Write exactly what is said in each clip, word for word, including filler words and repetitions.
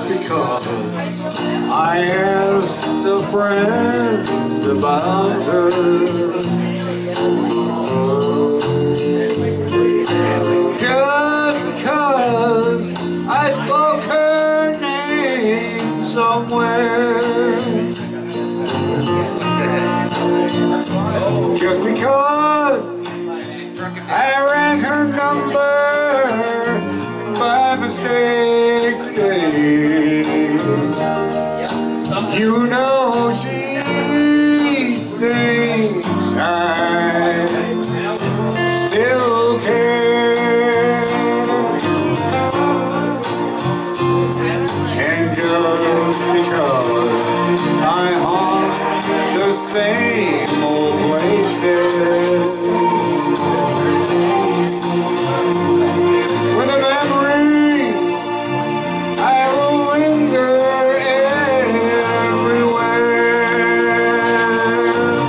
just because I asked a friend about her. Just because I spoke her name somewhere. Just because I rang her number by mistake today. You know she thinks I still care, and just because I haunt the same old places with a memory, I will linger everywhere.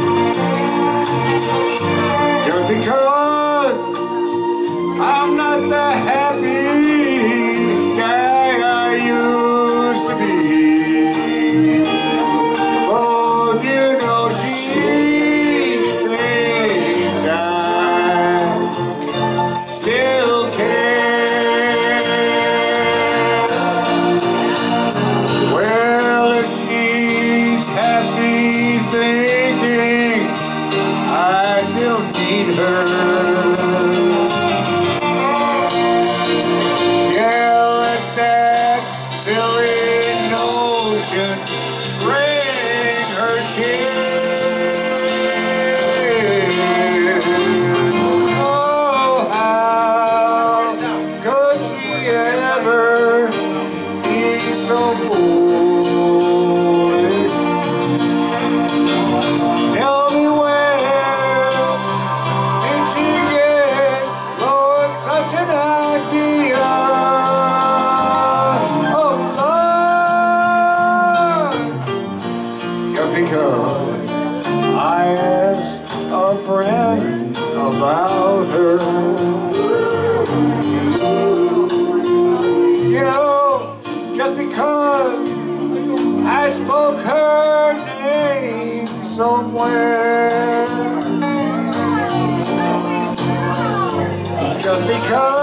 Just because I'm not the happy guy I used to be. Oh, you know she thinks I still care. Well, if she's happy thinking I still need her, yeah, let that silly notion ring her cheer. Oh, how could she ever be so foolish? Tell me where did she get, Lord, such an idea? Oh, Lord, just because I asked a friend about her. You know, just because I spoke her name somewhere. Just because